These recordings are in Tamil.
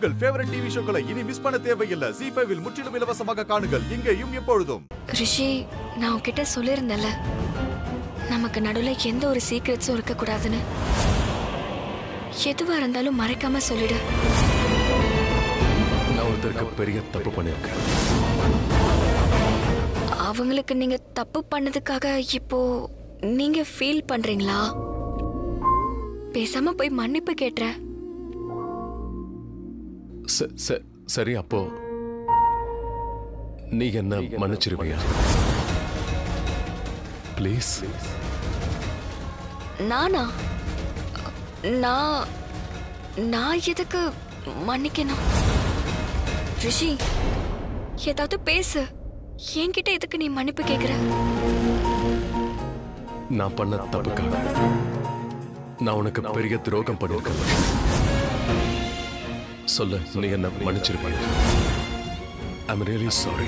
உங்கள் ஃபேவரட் டிவி ஷோக்களை இனி மிஸ் பண்ண தேவையில்லை. ZEE5 இல் முற்றிலும் இலவசமாக காணுங்கள். இங்கேயும் எப்பொழுதும். ரிஷி, நான் உன்கிட்ட சொல்லியிருந்தேன்ல, நமக்கு நடுவில் எந்த ஒரு சீக்ரெட்ஸும் இருக்கக்கூடாதுன்னு. எதுவா இருந்தாலும் மறைக்காம சொல்லிடு. நான் ஒருத்தருக்கு பெரிய தப்பு பண்ணிருக்கேன். அவங்களுக்கு நீங்க தப்பு பண்ணதுக்காக இப்போ நீங்க ஃபீல் பண்றீங்களா? பேசாம போய் மன்னிப்பு கேட்ற. சரி, அப்போ நீ என்ன மன்னிச்சிருவியா? ப்ளீஸ். நானா? நான் எதுக்கு மன்னிக்கணும்? ரிஷி, ஏதாவது பேசு. என்கிட்ட எதுக்கு நீ மன்னிப்பு கேக்குற? நான் பண்ண தப்புக்காக நான் உனக்கு பெரிய துரோகம் பண்ணிருக்கேன். சொல்லு, நீ என்ன மன்னிச்சிருப்பியா? ஐ அம் ரியலி சாரி.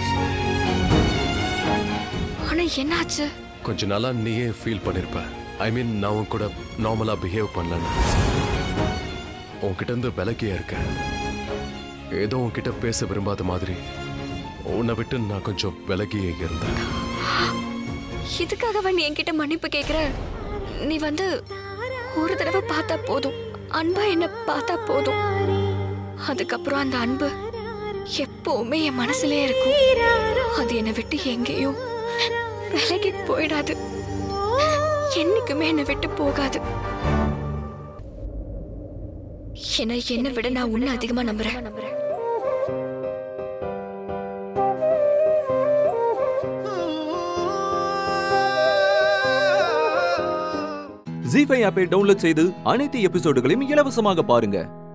ஆனா என்னாச்சு? கொஞ்ச நாளா நீயே ஃபீல் பண்ணிருப்ப. ஐ மீன், நான் உன் கூட நார்மலா பிஹேவ் பண்ணலன்னு. உன்கிட்ட இருந்து விலகியே இருக்க. ஏதோ உன்கிட்ட பேச விரும்பாத மாதிரி உன்னை விட்டு நான் கொஞ்சம் விலகியே இருந்தேன். இதுக்காக நீ என்கிட்ட மன்னிப்பு கேக்குற? நீ ஒரு தடவை பார்த்தா போதும், அன்பா என்ன பார்த்தா போதும். அதுக்கப்புறம் அந்த அன்பு எப்பவுமே என் மனசுலயே இருக்கும். அது என்னை விட்டு எங்கேயும் விலகி போயிடாது. என்னைக்குமே என்னை விட்டு போகாது. என்னை விட நான் உன்னை அதிகமா நம்புறேன். ZEE5 ஆப்பை டவுன்லோட் செய்து அனைத்து எபிசோடுகளையும் இலவசமாக பாருங்க.